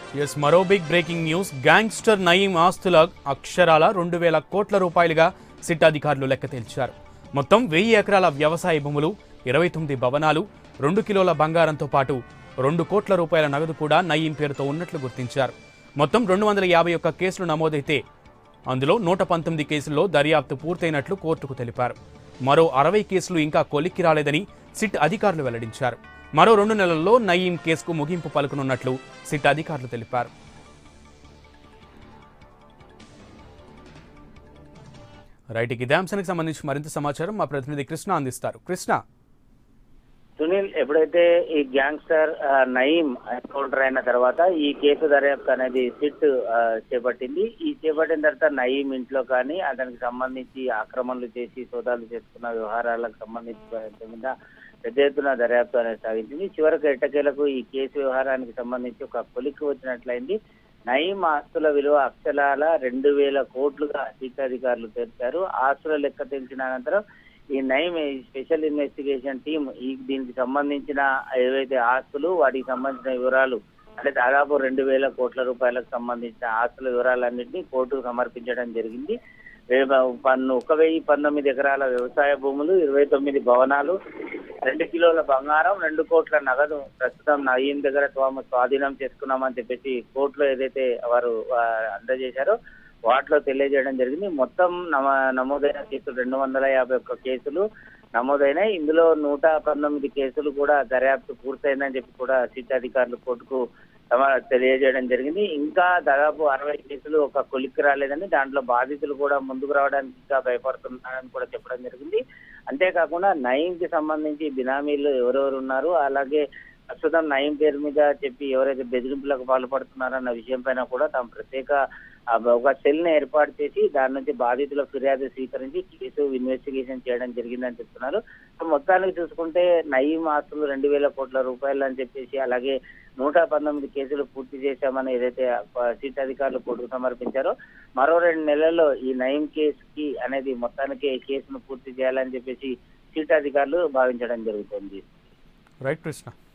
మరో big breaking news. Gangster Nayeem ఆస్తుల అక్షరాల 2,000 కోట్ల రూపాయలుగా సిట్ అధికారులు లెక్క తేల్చారు. మొత్తం 1000 ఎకరాల వ్యవసాయ భూములు, 29 భవనాలు, 2 కిలోల బంగారంతో పాటు 2 కోట్ల రూపాయల నగదు కూడా నయీం పేరుతో ఉన్నట్లు గుర్తించారు. మొత్తం 251 కేసులు నమోదైతే అందులో 119 కేసుల్లో దర్యాప్తు పూర్తయినట్లు కోర్టుకు తెలిపారు. మరో 60 కేసులు ఇంకా కొలిక్కి రాలేదని సిట్ అధికారులు వెల్లడించారు. మరో 2 నెలల్లో నయీం కేసుకు ముగింపు పలుకనున్నట్లు సిట్ అధికారులు తెలిపారు. రైట్, ఇదే అంశానికి సంబంధించి మరింత సమాచారం మా ప్రతినిధి కృష్ణ అందిస్తారు. కృష్ణ. సునీల్, ఎప్పుడైతే ఈ గ్యాంగ్స్టర్ నయీం ఎన్కౌంటర్ అయిన తర్వాత ఈ కేసు దర్యాప్తు అనేది సిట్ చేపట్టింది. ఈ చేపట్టిన తర్వాత నయీం ఇంట్లో కానీ అతనికి సంబంధించి ఆక్రమణలు చేసి సోదాలు చేసుకున్న వ్యవహారాలకు సంబంధించి మీద పెద్ద ఎత్తున దర్యాప్తు అనేది సాగించింది. చివరకు ఎట్టకేలకు ఈ కేసు వ్యవహారానికి సంబంధించి ఒక కొలిక్కి వచ్చినట్లయింది. నయీం ఆస్తుల విలువ అక్షరాల 2,000 కోట్లుగా సిట్ అధికారులు తెలిపారు. ఆస్తుల లెక్క తెలిసిన అనంతరం ఈ నయీం స్పెషల్ ఇన్వెస్టిగేషన్ టీం దీనికి సంబంధించిన ఏవైతే ఆస్తులు, వాటికి సంబంధించిన వివరాలు అంటే దాదాపు 2,000 కోట్ల రూపాయలకు సంబంధించిన ఆస్తుల వివరాలన్నింటినీ కోర్టుకు సమర్పించడం జరిగింది. 1,019 ఎకరాల వ్యవసాయ భూములు, 29 భవనాలు, 2 కిలోల బంగారం, 2 కోట్ల నగదు ప్రస్తుతం నయీం దగ్గర స్వాధీనం చేసుకున్నామని చెప్పేసి కోర్టులో ఏదైతే వారు అందజేశారో వాటిలో తెలియజేయడం జరిగింది. మొత్తం నమోదైన కేసులు 251 కేసులు నమోదైనాయి. ఇందులో 119 కేసులు కూడా దర్యాప్తు పూర్తయిందని చెప్పి కూడా సిట్ అధికారులు కోర్టుకు తెలియజేయడం జరిగింది. ఇంకా దాదాపు 60 కేసులు ఒక కొలిక్కి రాలేదని, దాంట్లో బాధితులు కూడా ముందుకు రావడానికి ఇంకా భయపడుతున్నారని కూడా చెప్పడం జరిగింది. అంతేకాకుండా నయీంకి సంబంధించి బినామీలు ఎవరెవరు ఉన్నారు, అలాగే ప్రస్తుతం నయీం పేరు మీద చెప్పి ఎవరైతే బెదిరింపులకు పాల్పడుతున్నారన్న విషయం పైన కూడా తాము ప్రత్యేక ఒక సెల్ ని ఏర్పాటు చేసి దాని నుంచి బాధితుల ఫిర్యాదు స్వీకరించి కేసు ఇన్వెస్టిగేషన్ చేయడం జరిగిందని చెప్తున్నారు. మొత్తానికి చూసుకుంటే నయీం ఆస్తులు 2,000 కోట్ల రూపాయలు అని చెప్పేసి, అలాగే 119 కేసులు పూర్తి చేశామని ఏదైతే సిట్ అధికారులు కోర్టుకు సమర్పించారో మరో 2 నెలల్లో ఈ నయీం కేసుకి అనేది మొత్తానికి కేసును పూర్తి చేయాలని చెప్పేసి సిట్ అధికారులు భావించడం జరుగుతుంది. రైట్ కృష్ణ.